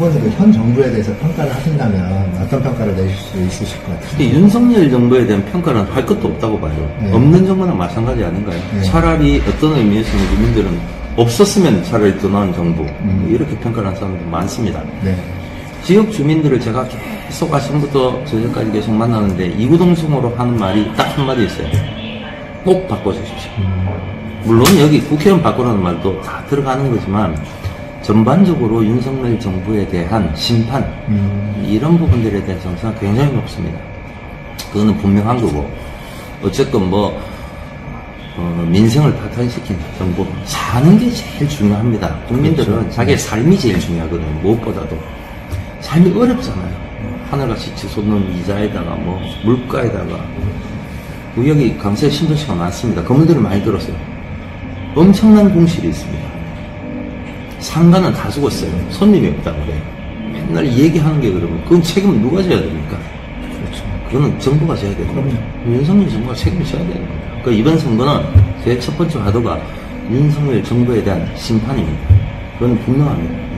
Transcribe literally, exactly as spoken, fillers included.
후보님도 현 정부에 대해서 평가를 하신다면 어떤 평가를 내실 수 있으실 것 같아요? 윤석열 정부에 대한 평가는 할 것도 없다고 봐요. 네. 없는 정부는 마찬가지 아닌가요? 네. 차라리 어떤 의미에서는 국민들은 없었으면 차라리 더 나은 정부 음. 이렇게 평가를 하는 사람들 많습니다. 네. 지역 주민들을 제가 계속 아침부터 저녁까지 계속 만나는데 이구동성으로 하는 말이 딱 한마디 있어요. 꼭 바꿔주십시오. 음. 물론 여기 국회의원 바꾸라는 말도 다 들어가는 거지만 전반적으로 윤석열 정부에 대한 심판 음. 이런 부분들에 대해서 저는 굉장히 높습니다. 그거는 분명한 거고 어쨌건 뭐 어, 민생을 파탄시킨 정부 사는 게 제일 중요합니다. 국민들은 그렇죠. 자기의 삶이 제일 중요하거든요. 무엇보다도 삶이 어렵잖아요. 하늘같이 치솟는 이자에다가 뭐 물가에다가 여기 강세 신도시가 많습니다. 건물들을 많이 들었어요. 엄청난 공실이 있습니다. 상가는 다 죽었어요. 손님이 없다고 그래요. 맨날 얘기하는 게 그러면 그건 책임을 누가 져야 됩니까? 그렇죠. 그거는 정부가 져야 되는 거예요. 윤석열 정부가 책임을 져야 되는 거예요. 그러니까 이번 선거는 제 첫 번째 화두가 윤석열 정부에 대한 심판입니다. 그건 분명합니다.